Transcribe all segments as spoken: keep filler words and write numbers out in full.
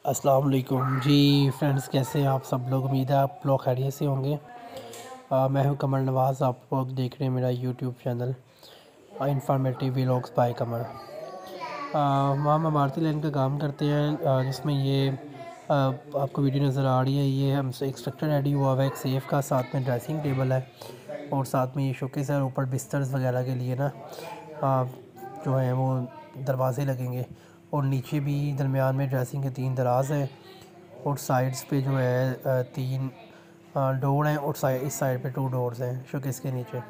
अस्सलाम वालेकुम जी फ्रेंड्स, कैसे हैं आप सब लोग। उम्मीद है आप लोग खैरियत से होंगे। आ, मैं हूं कमर नवाज़, आप लोग देख रहे हैं मेरा YouTube channel informative vlogs by Kamar. वहाँ हम इमारती लाइन का काम करते हैं, आ, जिसमें ये आ, आपको वीडियो नज़र आ रही है। ये हमसे एक स्ट्रक्चर रेडी हुआ हुआ है, एक सेफ़ का, साथ में ड्रेसिंग टेबल है और साथ में ये शोकेस है। ऊपर बिस्तर्स वगैरह के लिए ना आ, जो है वो दरवाज़े लगेंगे और नीचे भी दरमियान में ड्रेसिंग के तीन दराज हैं और साइड्स पे जो है तीन डोर हैं और साइड इस साइड पे टू डोर्स हैं शोकेस के नीचे।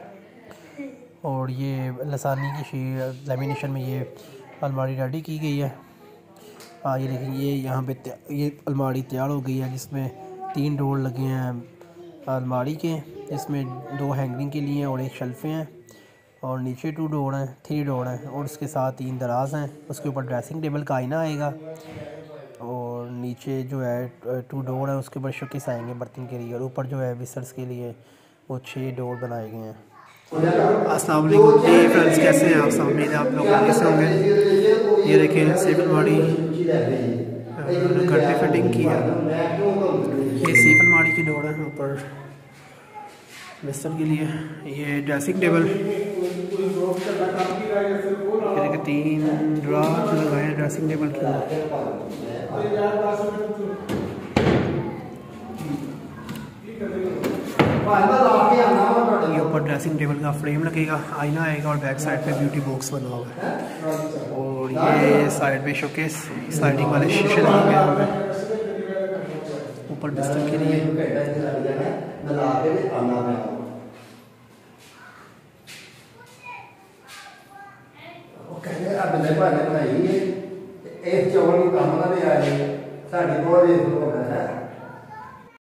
और ये लसानी की शी लेमिनेशन में ये अलमारी रेडी की गई है। हाँ, ये देखिए, ये यहाँ पे ये अलमारी तैयार हो गई है, जिसमें तीन डोर लगे हैं अलमारी के, जिसमें दो हैंगिंग के लिए और एक शेल्फे हैं और नीचे टू डोर हैं, थ्री डोर हैं और उसके साथ तीन दराज हैं। उसके ऊपर ड्रेसिंग टेबल का आईना आएगा और नीचे जो है टू डोर है, उसके ऊपर शोकेस आएंगे बर्तन के लिए और ऊपर जो है विसर्स के लिए वो छः डोर बनाए गए हैं। अस्सलाम वालेकुम जी फ्रेंड्स, कैसे हैं आप सब। उम्मीद है आप लोग कैसे होंगे। ये देखें सिविल माड़ी घर पे फिटिंग की है। ये सिविल माड़ी की डोर है ऊपर बिस्तर के लिए। ये ड्रेसिंग टेबल, ये तीन ड्रॉर लगाए हैं ड्रेसिंग टेबल के। ये ऊपर ड्रेसिंग टेबल का फ्रेम लगेगा, आईना आएगा और बैक साइड पे ब्यूटी बॉक्स बना हुआ है। और ये साइड पे शोकेस स्लाइडिंग वाले शीशे लगे हुए हैं ऊपर बिस्तर के लिए।